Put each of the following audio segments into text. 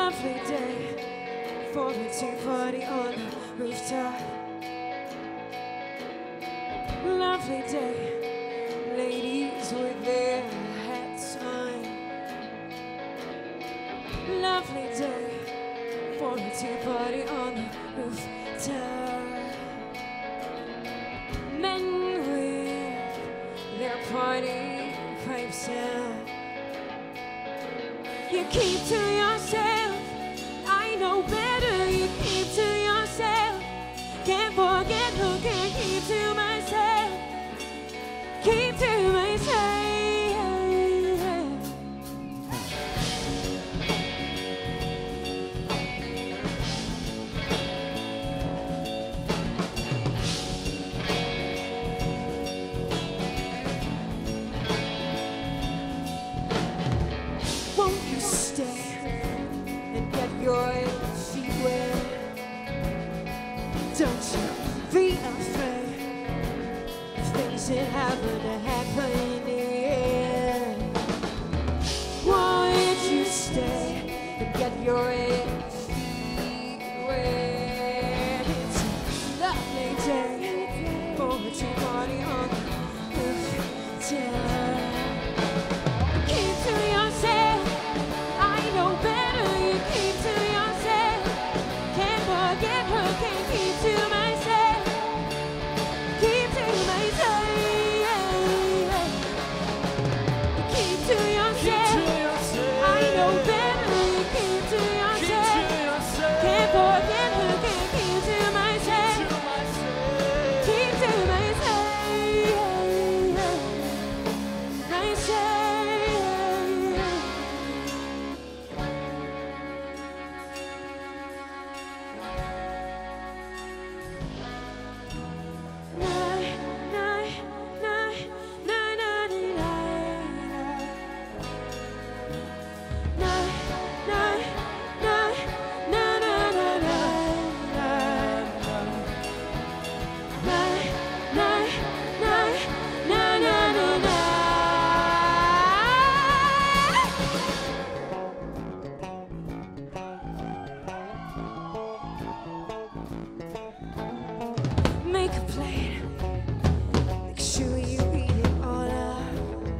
Lovely day for a tea party on the rooftop. Lovely day, ladies with their hats on. Lovely day for a tea party on the rooftop. Men with their party pipes out. You keep to yourself, I know better. You keep to yourself, can't forget who can keep to myself. Keep to myself. Won't you stay and get your feet wet? Don't you be afraid of things that happen to happen, yeah. Won't you stay and get your feet wet? It's a lovely day for a tea party on the rooftop. Keep to yourself, I know better. You keep to yourself, can't forget who can keep to myself. Keep to myself. Keep to yourself, I know better. You keep to yourself, can't forget who can keep to myself. Keep to myself, myself. Make a plate, make sure you eat it all up.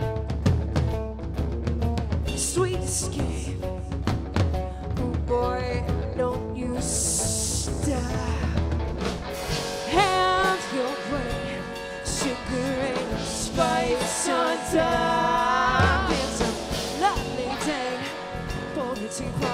Sweet escape, oh boy, don't you stop. Have your way, sugar and spice on top. It's a lovely day for the tea party.